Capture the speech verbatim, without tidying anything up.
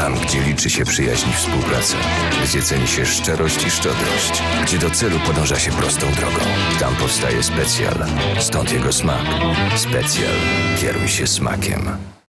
Tam, gdzie liczy się przyjaźń i współpraca, gdzie ceni się szczerość i szczodrość, gdzie do celu podąża się prostą drogą. Tam powstaje Specjal. Stąd jego smak. Specjal. Kieruj się smakiem.